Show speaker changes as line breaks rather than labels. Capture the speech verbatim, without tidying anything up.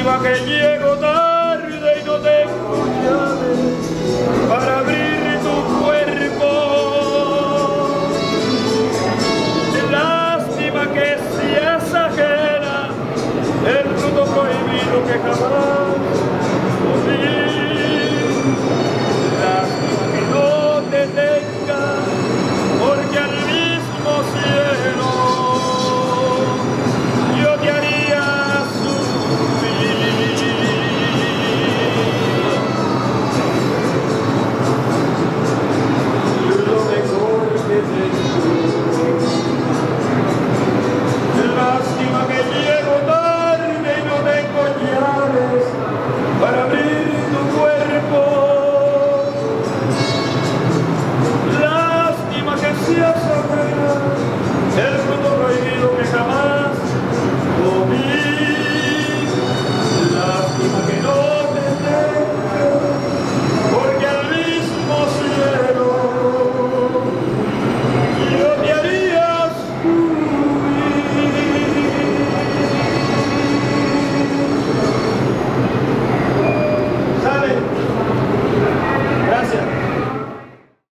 Lástima que llego tarde y no tengo llaves para abrir tu cuerpo. Lástima que seas ajena el fruto prohibido que jamás